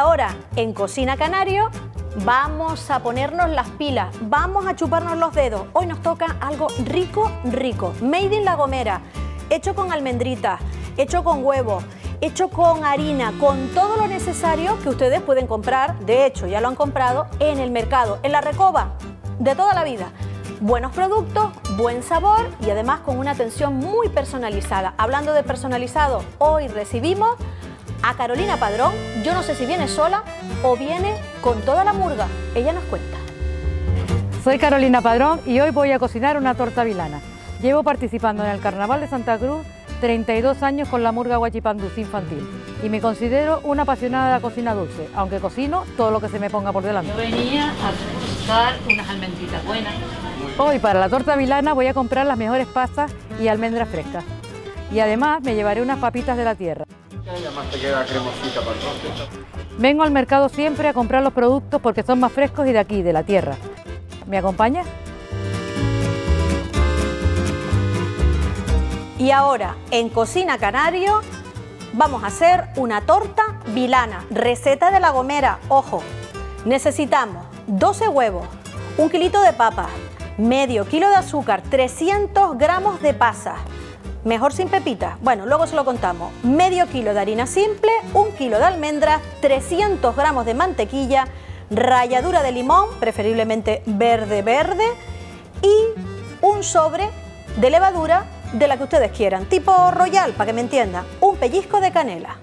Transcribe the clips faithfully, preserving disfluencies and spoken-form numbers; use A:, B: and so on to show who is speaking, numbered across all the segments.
A: ahora, en Cocina Canario, vamos a ponernos las pilas, vamos a chuparnos los dedos. Hoy nos toca algo rico, rico. Made in La Gomera, hecho con almendritas, hecho con huevos, hecho con harina, con todo lo necesario que ustedes pueden comprar. De hecho, ya lo han comprado en el mercado, en la Recoba, de toda la vida. Buenos productos, buen sabor y además con una atención muy personalizada. Hablando de personalizado, hoy recibimos a Carolina Padrón. Yo no sé si viene sola o viene con toda la murga. Ella nos cuenta.
B: Soy Carolina Padrón y hoy voy a cocinar una torta vilana. Llevo participando en el Carnaval de Santa Cruz treinta y dos años con la murga huachipandús infantil y me considero una apasionada de la cocina dulce, aunque cocino todo lo que se me ponga por delante.
C: Yo venía a buscar unas almendritas buenas.
B: Hoy para la torta vilana voy a comprar las mejores pasas y almendras frescas y además me llevaré unas papitas de la tierra.
D: Y además te queda cremosita para el postre.
B: Vengo al mercado siempre a comprar los productos porque son más frescos y de aquí, de la tierra. ¿Me acompaña?
A: Y ahora, en Cocina Canario, vamos a hacer una torta vilana, receta de La Gomera. Ojo, necesitamos doce huevos, un kilito de papas, medio kilo de azúcar, trescientos gramos de pasas, mejor sin pepitas, bueno, luego se lo contamos, medio kilo de harina simple, un kilo de almendras, trescientos gramos de mantequilla, ralladura de limón, preferiblemente verde verde, y un sobre de levadura de la que ustedes quieran, tipo royal, para que me entiendan, un pellizco de canela.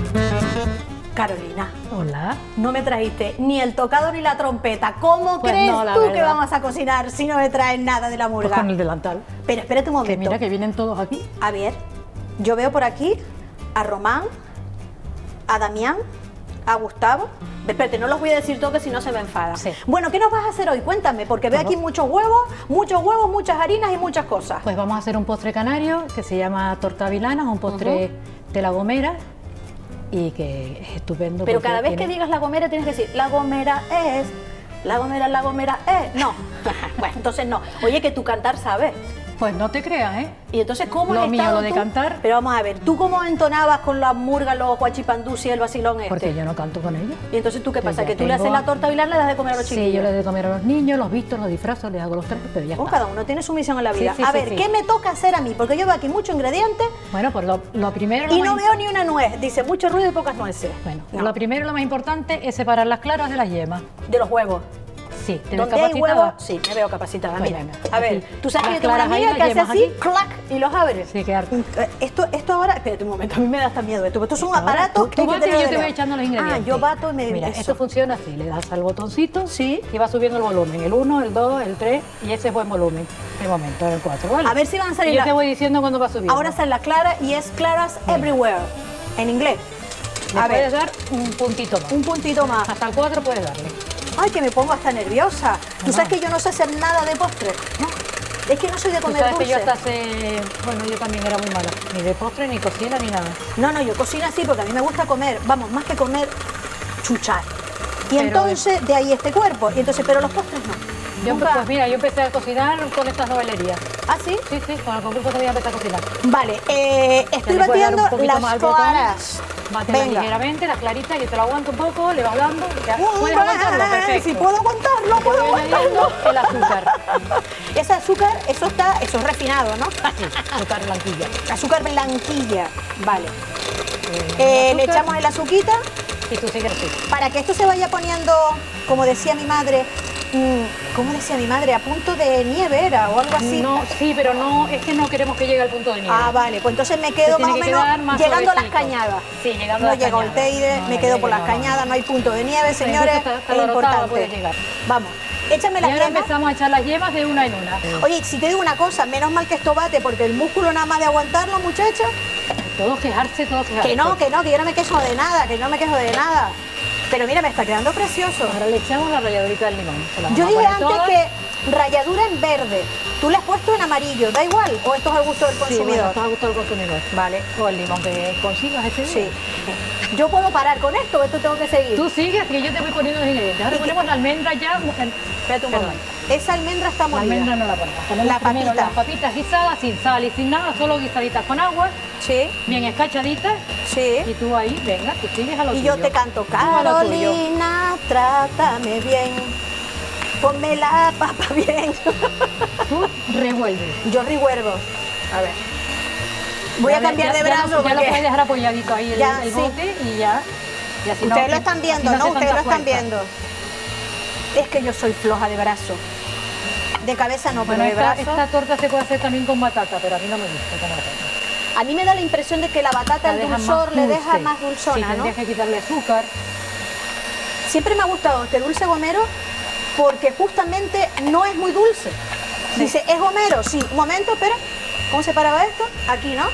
A: Carolina.
B: Hola.
A: No me trajiste ni el tocado ni la trompeta. ¿Cómo
B: pues
A: crees
B: no,
A: tú
B: verdad.
A: que vamos a cocinar si no me traes nada de la murga?
B: Pues con el delantal.
A: Pero espérate un momento.
B: Que mira que vienen todos aquí.
A: A ver, yo veo por aquí a Román, a Damián, a Gustavo. Espérate, no los voy a decir todo que si no se me enfada.
B: Sí.
A: Bueno, ¿qué nos vas a hacer hoy? Cuéntame, porque veo aquí muchos huevos, muchos huevos, muchas harinas y muchas cosas.
B: Pues vamos a hacer un postre canario que se llama torta vilana, es un postre uh-huh. de La Gomera y que es estupendo.
A: Pero cada vez
B: tiene...
A: que digas La Gomera tienes que decir La Gomera es, La Gomera, La Gomera es. No, bueno, entonces no. Oye, que tú cantar sabes.
B: Pues no te creas, ¿eh?
A: Y entonces, ¿cómo
B: Lo
A: has
B: mío,
A: estado
B: lo de
A: tú?
B: cantar.
A: Pero vamos a ver, ¿tú cómo entonabas con las murgas, los huachipandús y el vacilón este?
B: Porque yo no canto con ellos.
A: Y entonces, ¿tú qué
B: Pues
A: pasa?
B: ya
A: ¿Que tú le haces
B: tengo-
A: la torta vilana y le das de comer a los chiquillos?
B: Sí, yo les doy de comer a los niños, los vistos, los disfrazo, les hago los trajes, pero ya
A: Pues
B: está.
A: cada uno tiene su misión en la vida.
B: Sí, sí,
A: a
B: sí,
A: ver,
B: sí.
A: ¿qué me toca hacer a mí? Porque yo veo aquí muchos ingredientes
B: Bueno, pues lo, lo primero...
A: y
B: lo
A: no
B: más...
A: veo ni una nuez. Dice, mucho ruido y pocas nueces.
B: Bueno,
A: No.
B: lo primero y lo más importante es separar las claras de las yemas.
A: De los huevos.
B: Sí, ¿te ves
A: Donde hay
B: capacitada?
A: huevos, sí, me veo capacitada.
B: Pues
A: Mira,
B: venga,
A: a ver,
B: aquí.
A: tú sabes
B: Las
A: que yo tengo una
B: claras ahí,
A: amiga
B: las
A: que hace
B: yemas
A: así,
B: aquí.
A: clac, y los abre.
B: Sí, qué arte.
A: Eh, Esto, esto ahora, espérate un momento, a mí me da hasta miedo esto. Esto es un
B: Ahora,
A: aparato
B: tú,
A: que
B: tú
A: hay que
B: bates y
A: tener
B: yo
A: de
B: te voy
A: lejos.
B: echando los ingredientes.
A: Ah, yo bato y me...
B: Mira,
A: eso.
B: esto funciona así, le das al botoncito
A: Sí.
B: y va subiendo el volumen, el uno, el dos, el tres y ese es buen volumen. De momento, el cuatro, ¿vale?
A: A ver si van a salir
B: Y yo
A: la-
B: te voy diciendo cuándo va subiendo.
A: Ahora sale la clara y es claras everywhere, en inglés.
B: Le
A: A
B: puedes
A: ver,
B: dar un puntito más.
A: un puntito más.
B: Hasta el cuatro puedes darle.
A: Ay, que me pongo hasta nerviosa. Tú sabes que yo no sé hacer nada de postre. No. Es que no soy de
B: Tú
A: comer
B: sabes que
A: dulce.
B: yo hasta hace... Bueno, yo también era muy mala. Ni de postre, ni cocina, ni nada.
A: No, no, yo cocino así porque a mí me gusta comer, vamos, más que comer, chuchar. Y
B: Pero
A: entonces, de ahí este cuerpo. Y entonces, pero los postres no.
B: Yo,
A: Nunca.
B: pues mira, yo empecé a cocinar con estas novelerías.
A: ¿Ah, sí?
B: Sí, sí, con el concurso que voy a empezar a cocinar.
A: Vale, eh, estoy
B: le puedes dar un
A: batiendo
B: poquito más
A: las
B: al botón.
A: claras.
B: Bátela
A: Venga.
B: ligeramente, las claritas, yo te lo aguanto un poco, le vas dando. Ya.
A: Mm,
B: ¿Puedes aguantarlo?
A: ay,
B: Perfecto.
A: Si puedo aguantarlo,
B: Te
A: puedo
B: voy añadiendo
A: aguantarlo.
B: el azúcar.
A: Ese azúcar, eso está, eso es refinado, ¿no?
B: Sí, azúcar blanquilla.
A: Azúcar blanquilla. Vale.
B: Eh,
A: Eh, le
B: azúcar,
A: echamos el azuquita
B: y tú sigues así.
A: para que esto se vaya poniendo, como decía mi madre, mm, ¿cómo decía mi madre? A punto de nieve era o algo así.
B: No, sí, pero no, es que no queremos que llegue al punto de nieve.
A: Ah, vale, pues entonces me quedo
B: Se tiene
A: más o
B: que
A: menos
B: quedar más
A: llegando a las
B: suavecito.
A: cañadas.
B: Sí, llegando
A: No
B: a las
A: llego al
B: cañadas.
A: Teide,
B: No,
A: me
B: no
A: quedo
B: llega,
A: por las
B: no.
A: cañadas, no hay punto de nieve,
B: Entonces
A: señores,
B: hasta- hasta
A: es
B: la Orotava
A: importante.
B: puede llegar.
A: Vamos, échame
B: Y
A: las
B: ahora
A: yemas.
B: empezamos a echar las yemas de una en una.
A: Oye, si te digo una cosa, menos mal que esto bate, porque el músculo nada más de aguantarlo, muchachos,
B: Todo quejarse, todo quejarse.
A: que no, que no, que yo no me quejo de nada, que no me quejo de nada. Pero mira, me está quedando precioso.
B: Ahora le echamos la ralladurita del limón. Se la
A: Yo
B: vamos a
A: dije
B: poner
A: antes
B: toda.
A: que ralladura en verde. Tú le has puesto en amarillo, ¿da igual? ¿O esto es al gusto del
B: Sí, bueno,
A: consumidor?
B: está a gusto del consumidor.
A: Vale.
B: O el limón que consigas ese
A: Sí.
B: día.
A: Yo puedo parar con esto, o esto tengo que seguir.
B: Tú sigues, que yo te voy poniendo los ingredientes. Ahora
A: ¿Y qué?
B: ponemos la almendra ya.
A: Espérate un
B: Perdón.
A: momento. Esa almendra está
B: La
A: molida.
B: almendra no la ponemos. Ponemos
A: La
B: primero
A: papita.
B: las papitas guisadas sin sal y sin nada, solo guisaditas con agua,
A: Sí,
B: bien escachaditas.
A: sí.
B: Y tú ahí, venga, tú sigues a lo
A: Y
B: tuyo.
A: yo te canto,
B: Tú a lo tuyo.
A: Carolina, trátame bien, ponme la papa bien.
B: Tú revuelves.
A: Yo revuelvo. A ver. Voy
B: Ya
A: a
B: ve-
A: cambiar
B: ya-
A: de
B: ya
A: brazo
B: lo- Ya lo
A: porque
B: puedes dejar apoyadito ahí el,
A: Ya,
B: el
A: sí.
B: bote y ya. Y así no-
A: ustedes lo
B: que-
A: están viendo,
B: así
A: ¿no?
B: hace
A: Ustedes lo
B: tanta
A: están
B: fuerza.
A: viendo. Es que yo soy floja de brazo. De cabeza no, pero
B: Bueno,
A: de
B: esta,
A: brazo.
B: esta torta se puede hacer también con batata, pero a mí no me gusta con batata.
A: A mí me da la impresión de que la batata,
B: La
A: el
B: deja
A: dulzor,
B: más
A: le deja
B: dulce.
A: más
B: Sí,
A: dulzona, ¿no?
B: tendrías que quitarle azúcar.
A: Siempre me ha gustado este dulce gomero porque justamente no es muy dulce. Dice, ¿es gomero? Sí. Un momento, espera. ¿Cómo se paraba esto? Aquí, ¿no?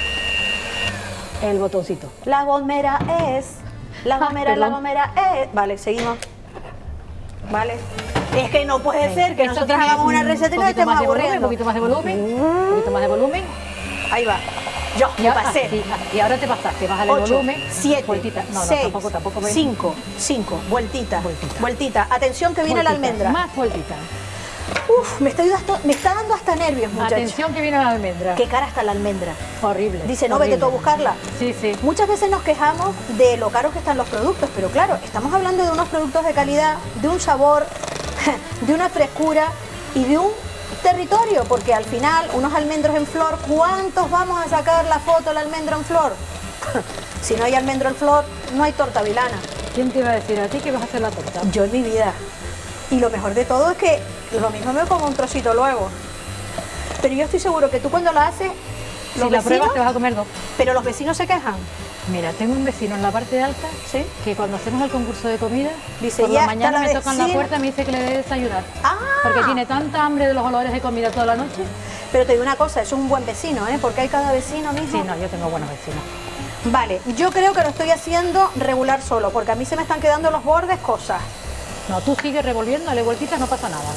B: El botoncito.
A: La gomera es... La
B: Ah,
A: gomera, la
B: perdón.
A: gomera es... Vale, seguimos. Vale. Es que no puede
B: Venga,
A: ser que
B: esto
A: nosotros
B: tiene
A: hagamos una
B: un
A: receta y nos
B: poquito
A: estemos
B: más de volumen,
A: aburriendo.
B: Un poquito más de volumen, un poquito más de volumen.
A: Ahí va. Yo,
B: Y
A: me
B: ahora,
A: pasé.
B: sí, y ahora te pasaste, bájale el
A: Ocho,
B: volumen.
A: siete,
B: vueltita. No, no,
A: seis,
B: tampoco, tampoco. ven.
A: cinco, cinco, vueltita,
B: Vueltita.
A: vueltita. Atención que viene la
B: Vueltita,
A: almendra.
B: Más vueltita.
A: Uf, me, estoy dando- me está dando hasta nervios, muchachos.
B: Atención que viene la almendra.
A: Qué cara está la almendra.
B: Horrible.
A: Dice, no,
B: horrible.
A: vete tú a buscarla.
B: Sí, sí.
A: Muchas veces nos quejamos de lo caros que están los productos, pero claro, estamos hablando de unos productos de calidad, de un sabor, de una frescura y de un territorio, porque al final, unos almendros en flor, ¿cuántos vamos a sacar la foto del almendro en flor? Si no hay almendro en flor, no hay torta vilana.
B: ¿Quién te iba a decir a ti que vas a hacer la torta?
A: Yo en mi vida. Y lo mejor de todo es que lo mismo me como un trocito luego. Pero yo estoy seguro que tú cuando la haces, los
B: Si la
A: vecinos,
B: pruebas te vas a comer dos.
A: pero los vecinos se quejan.
B: Mira, tengo un vecino en la parte alta
A: ¿Sí?
B: que cuando hacemos el concurso de comida,
A: Dice,
B: por
A: "Ya
B: la
A: está
B: mañana
A: la
B: me tocan la
A: vecina".
B: puerta y me dice que le dé desayunar.
A: Ah.
B: Porque tiene tanta hambre de los olores de comida toda la noche.
A: Pero te digo una cosa, eso es un buen vecino, ¿eh? Porque hay cada vecino, mijo.
B: Sí, no, yo tengo buenos vecinos.
A: Vale, yo creo que lo estoy haciendo regular solo, porque a mí se me están quedando los bordes cosas.
B: No, tú sigues revolviendo, dale vueltitas, no pasa nada.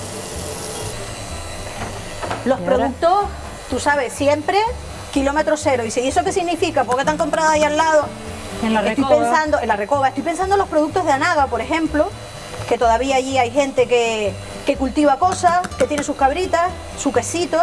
A: Los
B: ¿Y ahora?
A: productos, tú sabes, siempre kilómetro cero. Y si eso qué significa, ¿por qué están compradas ahí al lado?
B: En la
A: Estoy
B: recoba.
A: pensando, en la recoba, estoy pensando en los productos de Anaga, por ejemplo, que todavía allí hay gente que, que cultiva cosas, que tiene sus cabritas, su quesito.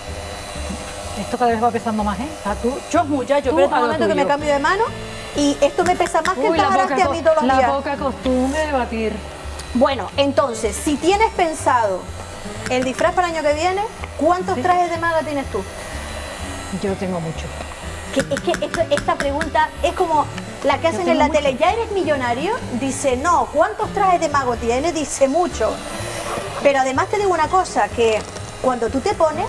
B: Esto cada vez va pesando más, ¿eh? Ah, tú.
A: Yo, muchacho,
B: Tú
A: pero
B: a
A: este
B: lo
A: momento que me
B: tuyo.
A: cambio de mano y esto me pesa más que el
B: Uy, la
A: tajaraste
B: poca,
A: a mí todos los
B: la
A: días.
B: poca costumbre de batir.
A: Bueno, entonces, si tienes pensado el disfraz para el año que viene, ¿cuántos
B: Sí.
A: trajes de maga tienes tú?
B: Yo tengo mucho.
A: Que, es que esta, esta pregunta es como la que hacen
B: tengo
A: en la
B: mucho.
A: tele. ¿Ya eres millonario? Dice, no. ¿Cuántos trajes de mago tienes? Dice, mucho. Pero además te digo una cosa, que cuando tú te pones,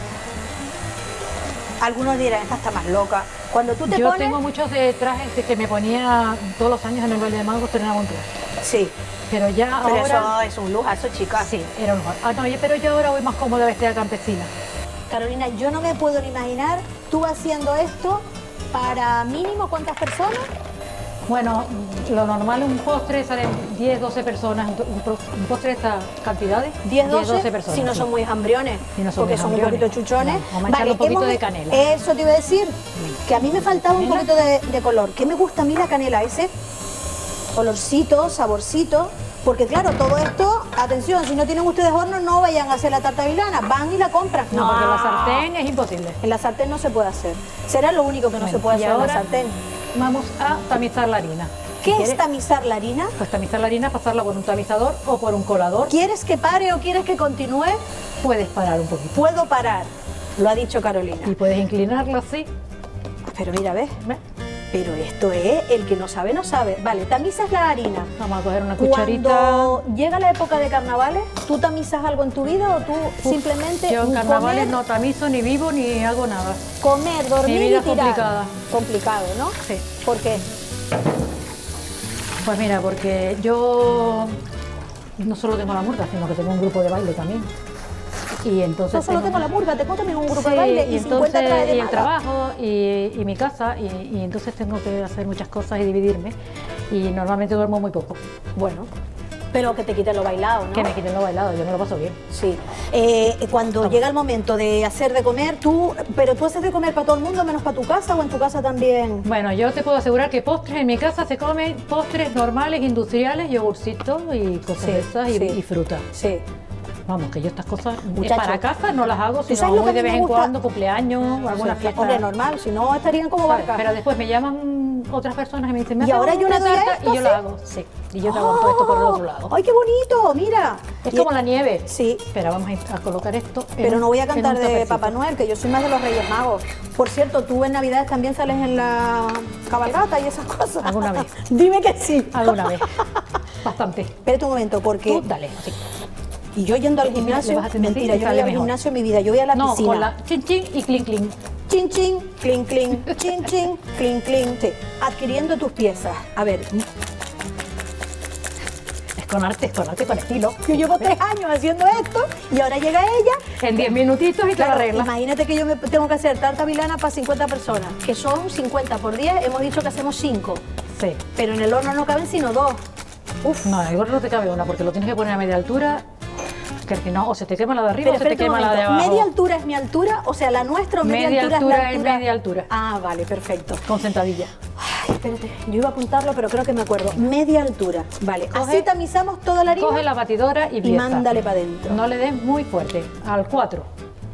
A: algunos dirán, esta está más loca. Cuando tú te
B: Yo
A: pones...
B: tengo muchos de trajes de que me ponía todos los años en el baile de magos, estrenaba un traje.
A: Sí,
B: Pero ya
A: pero
B: ahora...
A: eso es un lujazo, chicas.
B: Sí, era un lugar. Ah, no, pero yo ahora voy más cómoda vestida campesina.
A: Carolina, yo no me puedo ni imaginar tú haciendo esto para mínimo cuántas personas.
B: Bueno, lo normal un postre salen diez, doce personas, un, pro- un postre de estas cantidades,
A: diez, doce,
B: personas.
A: si no
B: sí.
A: son muy hambriones,
B: Si no son
A: porque
B: muy
A: son un
B: hambriones.
A: poquito chuchones.
B: No, vamos a echarle un poquito
A: hemos-
B: de canela.
A: Eso te iba a decir, que a mí me faltaba un
B: ¿Canela?
A: poquito de, de color. ¿Qué me gusta a mí la canela? Ese olorcito, saborcito. Porque claro, todo esto, atención, si no tienen ustedes horno, no vayan a hacer la tarta vilana, van y la compran.
B: No, porque la sartén es imposible.
A: En la sartén no se puede hacer. Será lo único que no
B: Bueno,
A: se puede
B: y
A: hacer en la
B: ahora
A: sartén.
B: Vamos a tamizar la harina.
A: ¿Qué
B: Si
A: es
B: quieres,
A: tamizar la harina?
B: Pues tamizar la harina, pasarla por un tamizador o por un colador.
A: ¿Quieres que pare o quieres que continúe?
B: Puedes parar un poquito.
A: Puedo parar, lo ha dicho Carolina.
B: Y puedes inclinarla así.
A: Pero mira, ¿ves?
B: ¿ves?
A: Pero esto es, el que no sabe, no sabe. Vale, tamizas la harina.
B: Vamos a coger una cucharita.
A: Cuando llega la época de carnavales, ¿tú tamizas algo en tu vida o tú simplemente
B: Yo en carnavales
A: comer,
B: no tamizo, ni vivo, ni hago nada.
A: comer, dormir
B: Mi vida
A: y
B: es
A: tirar?
B: complicada.
A: Complicado, ¿no?
B: Sí.
A: ¿Por qué?
B: Pues mira, porque yo no solo tengo la murga, sino que tengo un grupo de baile también. Y entonces
A: No solo tengo la murga, tengo también un grupo
B: Sí,
A: de baile y,
B: y
A: cincuenta
B: entonces
A: trajes de
B: y el
A: maga.
B: trabajo y, y mi casa y, y entonces tengo que hacer muchas cosas y dividirme y normalmente duermo muy poco.
A: Bueno, pero que te quiten lo bailado, ¿no?
B: Que me quiten lo bailado, yo me lo paso bien.
A: Sí. Eh, cuando llega el momento de hacer de comer, tú, pero tú haces de comer para todo el mundo menos para tu casa o en tu casa también.
B: Bueno, yo te puedo asegurar que postres en mi casa se comen postres normales, industriales, yogurcitos y cosas
A: Sí,
B: de esas y,
A: sí.
B: y fruta.
A: Sí.
B: Vamos, que yo estas cosas eh,
A: Muchacho,
B: para casa no las hago,
A: ¿tú sabes
B: sino
A: lo que
B: muy
A: a
B: de
A: mí
B: vez
A: me
B: en
A: gusta?
B: cuando, cumpleaños o alguna
A: Sí,
B: fiesta.
A: hombre, normal, si no estarían como
B: ¿sabes?
A: vacas.
B: Pero después me llaman otras personas y me dicen, me
A: ¿Y
B: haces
A: ahora yo
B: una
A: le doy a
B: tarta
A: esto,
B: y yo
A: sí?
B: la hago. Sí, y yo te hago todo esto por el otro lado.
A: ¡Ay, qué bonito! Mira.
B: Es
A: Y-
B: como la nieve.
A: Sí.
B: Pero vamos a, ir a colocar esto en
A: Pero
B: un-
A: no voy a
B: en un
A: cantar de
B: toppercito.
A: Papá Noel, que yo soy más de los Reyes Magos. Por cierto, tú en Navidades también sales en la cabalgata y esas cosas.
B: Alguna vez.
A: Dime que sí.
B: Alguna vez. Bastante.
A: Espérate un momento, porque...
B: Tú, dale, así.
A: Y yo yendo al
B: Le
A: gimnasio,
B: vas haciendo así
A: mentira,
B: y
A: yo voy
B: sale
A: al
B: mejor.
A: gimnasio en mi vida, yo voy a la
B: No,
A: piscina.
B: con la chin chin y clink clink.
A: Chin chin, clink clink, chin chin, clink clink. Sí, adquiriendo tus piezas. A ver,
B: Es con arte, es con arte, con estilo.
A: yo llevo tres años haciendo esto y ahora llega ella.
B: En diez minutitos y te
A: Claro,
B: la arreglas.
A: imagínate que yo me tengo que hacer tarta vilana para cincuenta personas, que son cincuenta por diez, hemos dicho que hacemos cinco,
B: Sí.
A: pero en el horno no caben sino dos.
B: Uf, no, el gorro no te cabe una porque lo tienes que poner a media altura, que si no, o se te quema la de arriba
A: Pero
B: o se te
A: espérate un
B: quema la de
A: momento,
B: abajo.
A: ¿media altura es mi altura? O sea, la nuestra o media,
B: Media
A: altura,
B: altura
A: es la
B: es
A: altura.
B: media altura.
A: Ah, vale, perfecto.
B: Con sentadilla.
A: Ay, espérate, yo iba a apuntarlo, pero creo que me acuerdo. Media altura, vale.
B: Coge-
A: Así tamizamos toda la harina.
B: Coge la batidora y
A: y
B: empieza.
A: mándale para adentro.
B: No le des muy fuerte. Al cuatro.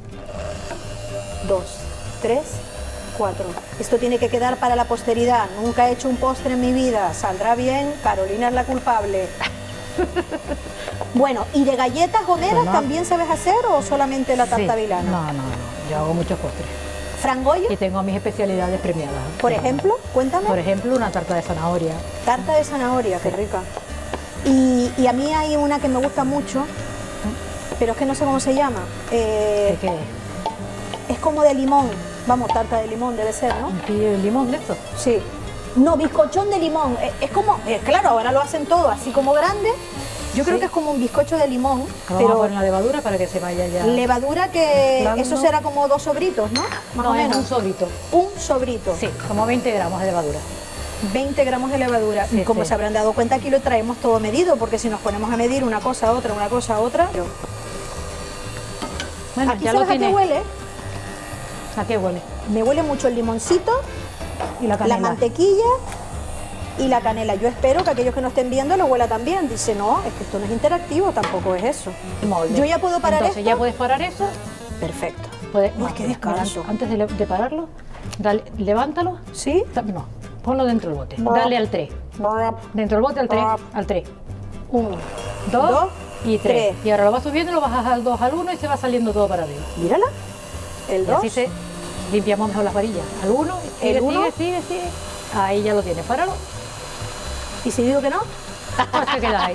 A: Dos, tres, cuatro. Esto tiene que quedar para la posteridad. Nunca he hecho un postre en mi vida. Saldrá bien, Carolina es la culpable. Bueno, ¿y de galletas gomeras
B: Pues no.
A: también sabes hacer o solamente la tarta
B: Sí.
A: vilana?
B: No, no, no. Yo hago muchos postres.
A: ¿Frangoyo?
B: Y tengo mis especialidades premiadas.
A: Por ejemplo, cuéntame.
B: Por ejemplo, una tarta de zanahoria.
A: Tarta de zanahoria, qué rica. Y, y a mí hay una que me gusta mucho, pero es que no sé cómo se llama. Eh,
B: ¿De qué?
A: es como de limón. Vamos, tarta de limón debe ser, ¿no?
B: ¿Un pillo de limón de esto?
A: Sí. No, bizcochón de limón. Eh, Es como, eh, claro, ahora lo hacen todo así como grande. Yo creo
B: Sí.
A: que es como un bizcocho de limón,
B: Vamos a
A: pero
B: poner la levadura para que se vaya ya.
A: levadura que
B: Blando.
A: eso será como dos sobritos, ¿no? Más
B: no,
A: o
B: es
A: menos.
B: un sobrito.
A: Un sobrito.
B: Sí, como veinte gramos de levadura.
A: veinte gramos de levadura.
B: Sí,
A: y como
B: sí.
A: se habrán dado cuenta, aquí lo traemos todo medido, porque si nos ponemos a medir una cosa a otra, una cosa a otra. Pero
B: Bueno,
A: aquí
B: ya lo
A: sabes a qué
B: tiene.
A: huele.
B: ¿A qué huele?
A: Me huele mucho el limoncito,
B: Y la
A: la
B: canela.
A: mantequilla y la canela. Yo espero que aquellos que no estén viendo lo huela también. Dice, no, es que esto no es interactivo, tampoco es eso.
B: El molde.
A: Yo ya puedo parar
B: Entonces
A: esto.
B: ya puedes parar eso.
A: Perfecto.
B: Puedes,
A: Uy, qué descanso.
B: Antes de, le- de pararlo, dale- levántalo.
A: ¿Sí?
B: Ta- No, ponlo dentro del bote.
A: Va.
B: Dale al tres. Dentro del bote al tres.
A: Va.
B: Al tres. Uno, dos,
A: Dos,
B: y tres.
A: tres.
B: Y ahora lo vas subiendo, lo bajas al dos, al uno y se va saliendo todo para arriba.
A: Mírala. El
B: Y
A: dos.
B: así se limpiamos mejor las varillas. Al uno, sigue,
A: El uno.
B: sigue, sigue, sigue. Ahí ya lo tienes. Páralo.
A: ¿Y si digo que no?
B: Pues te quedas ahí.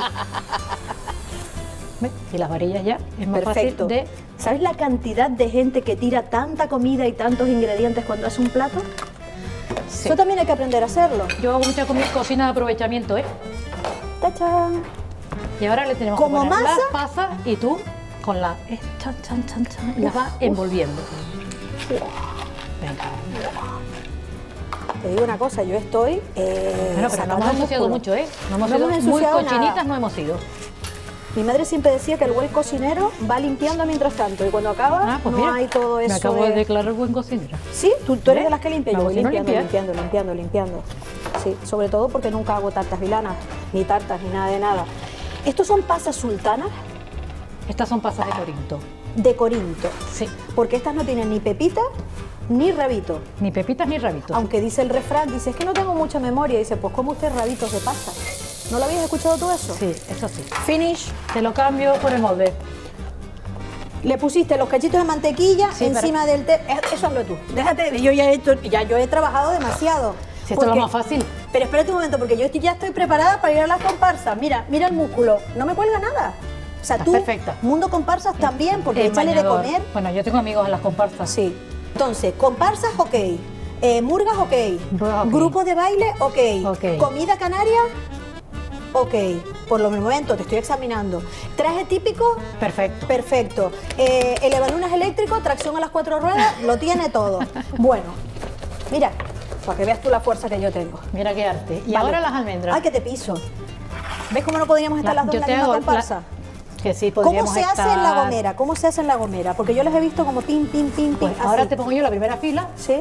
B: ¿Ves? Y las varillas ya es más
A: Perfecto.
B: fácil de...
A: ¿Sabes la cantidad de gente que tira tanta comida y tantos ingredientes cuando hace un plato?
B: Sí.
A: Eso también hay que aprender a hacerlo.
B: Yo hago mucha comi- cocina de aprovechamiento, ¿eh?
A: ¡Tachán!
B: Y ahora le tenemos
A: ¿Como
B: que poner
A: masa?
B: las pasas y tú con la... eh, chan, chan, chan, chan, y las vas envolviendo. Venga.
A: Te digo una cosa, yo estoy eh,
B: Bueno, pero no
A: sacando
B: hemos ensuciado
A: músculo.
B: mucho, ¿eh? No hemos
A: No
B: sido
A: hemos
B: muy
A: ensuciado
B: cochinitas,
A: nada.
B: no hemos sido.
A: Mi madre siempre decía que el buen cocinero va limpiando mientras tanto y cuando acaba
B: Ah, pues
A: no
B: mira,
A: hay todo eso
B: me acabo de,
A: de...
B: declarar buen cocinero.
A: Sí, tú, tú eres
B: ¿Eh?
A: de las que limpia,
B: Me
A: yo voy
B: cocino
A: limpiando,
B: limpia.
A: limpiando, limpiando, limpiando. Sí, sobre todo porque nunca hago tartas vilanas, ni tartas, ni nada de nada. ¿Estos son pasas sultanas
B: Estas son pasas de Corinto.
A: de Corinto?
B: Sí.
A: Porque estas no tienen ni pepita ni rabito.
B: Ni pepitas ni rabitos.
A: Aunque dice el refrán, dice, es que no tengo mucha memoria. Dice, pues ¿cómo usted rabitos de pasta? ¿No lo habías escuchado tú eso?
B: Sí, eso sí.
A: Finish.
B: Te lo cambio por el molde.
A: Le pusiste los cachitos de mantequilla
B: Sí,
A: encima del té. Eh, Eso hazlo tú. Déjate, yo ya he, hecho- ya yo he trabajado demasiado.
B: Si esto es lo
A: Porque-
B: más fácil.
A: Pero espérate un momento, porque yo estoy- ya estoy preparada para ir a las comparsas. Mira, mira el músculo. No me cuelga nada. O sea,
B: Estás
A: tú,
B: perfecta.
A: mundo comparsas también, porque
B: El
A: échale de
B: bañador.
A: comer.
B: Bueno, yo tengo amigos en las comparsas.
A: Sí. Entonces, comparsas, ok. Eh, murgas, ok.
B: Murgas, ok.
A: Grupo de baile, ok.
B: Ok.
A: Comida canaria, ok. Por lo momento, te estoy examinando. Traje típico,
B: Perfecto.
A: perfecto. Eh, elevalunas eléctrico, tracción a las cuatro ruedas, lo tiene todo. Bueno, mira, para que veas tú la fuerza que yo tengo.
B: Mira qué arte. Y
A: Vale.
B: ahora las almendras.
A: Ay, que te piso. ¿Ves cómo no podríamos estar
B: La-
A: las dos
B: yo
A: en la
B: te
A: misma
B: hago la-
A: comparsa?
B: Que sí,
A: ¿Cómo
B: podríamos
A: se hace en la
B: estar-
A: gomera? ¿Cómo se hace en la gomera? Porque yo les he visto como pim, pim, pim, pim.
B: Pues
A: así.
B: ahora te pongo yo la primera fila.
A: ¿Sí?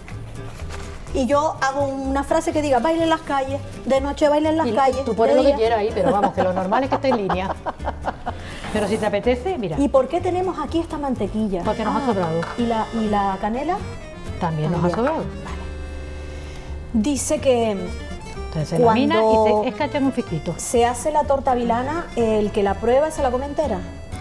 A: Y yo hago una frase que diga, baile en las calles, de noche baile en las
B: Y
A: calles.
B: tú pones
A: de
B: lo que
A: día".
B: quieras ahí, pero vamos, que lo normal es que esté en línea. Pero si te apetece, mira.
A: ¿Y por qué tenemos aquí esta mantequilla?
B: Porque nos
A: Ah,
B: ha sobrado.
A: ¿Y la, y la canela?
B: También nos ha
A: También.
B: sobrado.
A: Vale. Dice que
B: Entonces se
A: Cuando-
B: lamina y se escacha en un fisquito.
A: se hace la torta vilana, el que la prueba se la come entera.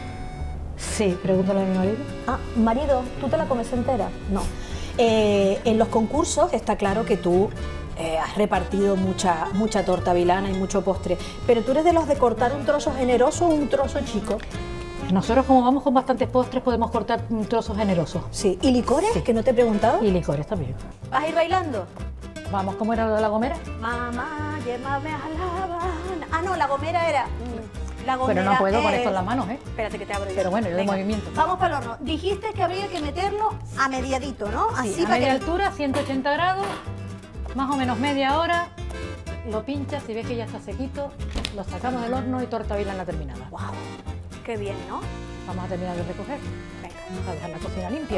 B: Sí, pregúntale a mi marido.
A: Ah, marido, ¿tú te la comes entera? No. Eh, en los concursos está claro que tú eh, has repartido mucha, mucha torta vilana y mucho postre, pero tú eres de los de cortar un trozo generoso o un trozo chico.
B: Nosotros, como vamos con bastantes postres, podemos cortar un trozo generoso.
A: Sí. ¿Y licores?
B: Sí.
A: Que no te he preguntado.
B: Y licores también.
A: ¿Vas a ir bailando?
B: Vamos, ¿cómo era lo de la gomera?
A: Mamá, llévame a La Habana. Ah, no, la gomera era... mm, La gomera
B: Pero no puedo con
A: es-
B: esto en las manos, ¿eh?
A: Espérate que te abro yo.
B: Pero bueno, yo de
A: Venga,
B: movimiento.
A: Vamos para el horno. Dijiste que habría que meterlo a mediadito, ¿no? Así
B: Sí, a
A: para
B: media
A: que...
B: altura, ciento ochenta grados, más o menos media hora. Lo pinchas, si ves que ya está sequito, lo sacamos del horno y torta vilana terminada.
A: ¡Wow! ¡Qué bien!, ¿no?
B: Vamos a terminar de recoger.
A: Venga.
B: Vamos a dejar la cocina limpia.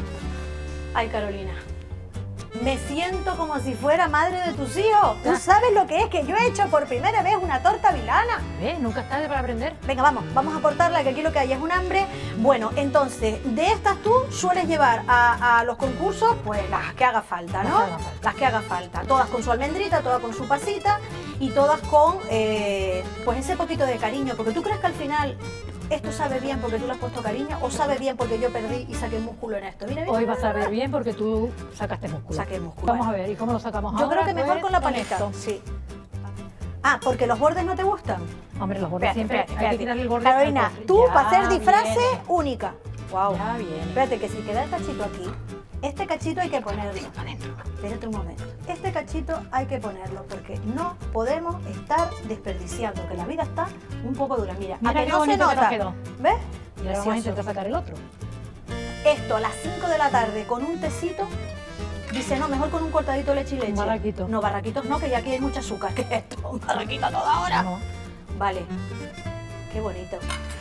A: Ay, Carolina, me siento como si fuera madre de tus hijos. ¿Tú sabes lo que es que yo he hecho por primera vez una torta vilana?
B: ¿Ves? Nunca es tarde para aprender.
A: Venga, vamos, vamos a cortarla, que aquí lo que hay es un hambre. Bueno, entonces, de estas tú sueles llevar a, a los concursos, pues las que haga falta, ¿no?
B: Las que haga falta.
A: Las que haga falta. Todas con su almendrita, todas con su pasita y todas con, eh, pues ese poquito de cariño. Porque tú crees que al final esto sabe bien porque tú le has puesto cariño o sabe bien porque yo perdí y saqué músculo en esto. Mira, mira.
B: Hoy vas a ver bien porque tú sacaste músculo.
A: Saqué músculo.
B: Vamos a ver, ¿y cómo lo sacamos
A: Yo
B: ahora?
A: creo que mejor
B: Pues,
A: con la paleta.
B: esto.
A: Sí. Ah, porque los bordes no te gustan.
B: Hombre, los bordes
A: Espérate,
B: siempre
A: espérate,
B: hay que
A: espérate.
B: quitarle el borde.
A: Carolina,
B: al postre.
A: tú
B: Ya
A: para hacer disfraces,
B: viene,
A: única. Wow.
B: Ya viene.
A: Espérate, que si queda el cachito aquí, este cachito hay que ponerlo. Espérate un momento. Este cachito hay que ponerlo porque no podemos estar desperdiciando, que la vida está un poco dura. Mira,
B: Mira
A: a que
B: qué
A: no se
B: bonito que nos
A: nota.
B: quedó.
A: ¿Ves?
B: Y ahora vamos a
A: Precioso.
B: intentar sacar el otro.
A: Esto a las cinco de la tarde con un tecito. Dice, no, mejor con un cortadito de leche y leche.
B: Un barraquito.
A: No, barraquitos no, que ya aquí hay mucha azúcar. ¿Qué es esto? Un barraquito a toda hora.
B: No.
A: Vale. Qué bonito.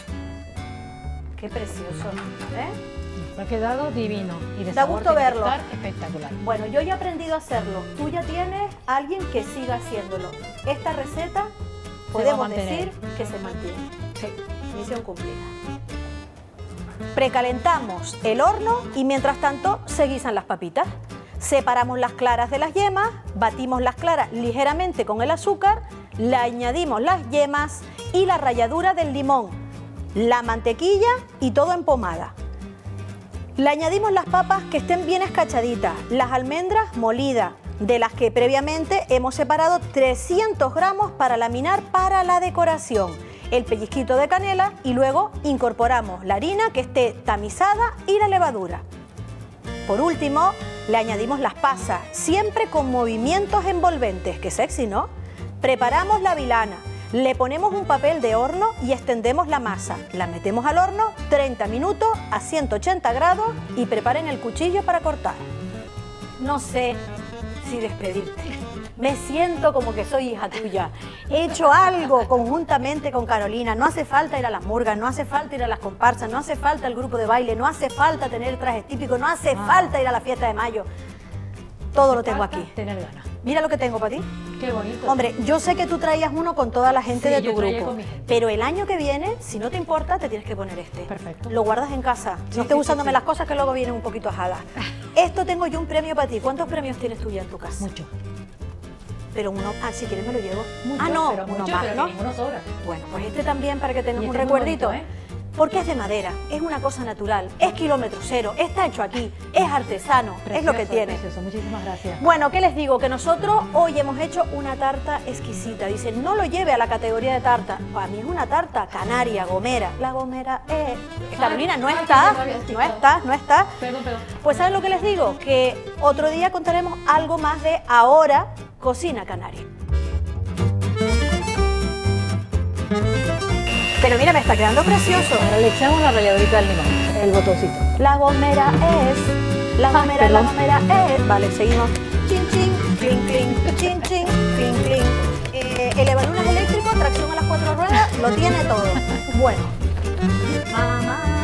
A: Qué precioso. ¿Eh?
B: Me ha quedado divino. Y de
A: Da
B: sabor
A: gusto
B: tiene que
A: verlo.
B: estar espectacular.
A: Bueno, yo ya he aprendido a hacerlo. Tú ya tienes alguien que siga haciéndolo. Esta receta
B: va a
A: podemos
B: mantener.
A: decir que se mantiene.
B: Sí.
A: Misión cumplida. Precalentamos el horno y mientras tanto se guisan las papitas. Separamos las claras de las yemas, batimos las claras ligeramente con el azúcar, le añadimos las yemas y la ralladura del limón, la mantequilla y todo en pomada. Le añadimos las papas que estén bien escachaditas, las almendras molidas, de las que previamente hemos separado trescientos gramos para laminar para la decoración, el pellizquito de canela y luego incorporamos la harina que esté tamizada y la levadura. Por último, le añadimos las pasas, siempre con movimientos envolventes, que sexy, ¿no? Preparamos la vilana, le ponemos un papel de horno y extendemos la masa. La metemos al horno treinta minutos a ciento ochenta grados y preparen el cuchillo para cortar. No sé si despedirte. Me siento como que soy hija tuya. He hecho algo conjuntamente con Carolina. No hace falta ir a las murgas, no hace falta ir a las comparsas, no hace falta el grupo de baile, no hace falta tener trajes típicos, no hace
B: Ah.
A: falta ir a la fiesta de mayo. Todo lo tengo
B: Falta
A: aquí.
B: Tener ganas.
A: Mira lo que tengo para ti.
B: Qué bonito.
A: Hombre, yo sé que tú traías uno con toda la gente
B: Sí,
A: de
B: yo
A: tu
B: traía
A: grupo,
B: con mi gente.
A: pero el año que viene, si no te importa, te tienes que poner este.
B: Perfecto.
A: Lo guardas en casa.
B: Sí,
A: no estés
B: sí,
A: usándome
B: sí, sí.
A: las cosas que luego vienen un poquito ajadas. Esto tengo yo un premio para ti. ¿Cuántos premios tienes tú ya en tu casa?
B: Mucho.
A: Pero uno, ah, si quieres me lo llevo.
B: Mucho,
A: ah, no,
B: pero
A: uno
B: mucho,
A: más,
B: pero
A: ¿no?
B: que ninguno sobra.
A: Bueno, pues este también para que tengas
B: Y
A: un
B: este es muy
A: recuerdito.
B: bonito, ¿eh?
A: Porque es de madera, es una cosa natural, es kilómetro cero, está hecho aquí, es artesano, es lo que
B: Precioso,
A: tiene.
B: precioso. Muchísimas gracias.
A: Bueno, ¿qué les digo? Que nosotros hoy hemos hecho una tarta exquisita. Dicen, no lo lleve a la categoría de tarta. Para mí es una tarta canaria, gomera. La gomera es... Carolina, no
B: ay,
A: está,
B: que me había
A: no
B: explicado.
A: está, no está.
B: Perdón, perdón.
A: Pues ¿saben lo que les digo? Que otro día contaremos algo más de Ahora Cocina Canaria. Pero mira, me está quedando precioso.
B: Ahora le echamos la ralladurita del limón, el botoncito.
A: La gomera es, la
B: Ah,
A: gomera, la
B: perdón.
A: gomera es. Vale, seguimos. Chin, chin, clink, clink, chin, chin, clink, clink. Eh, elevalunas eléctrico, tracción a las cuatro ruedas, lo tiene todo. Bueno. Mamá.